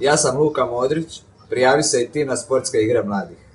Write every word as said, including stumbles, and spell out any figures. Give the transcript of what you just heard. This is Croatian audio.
Ja sam Luka Modrić, prijavi se i ti na Sportske igre mladih.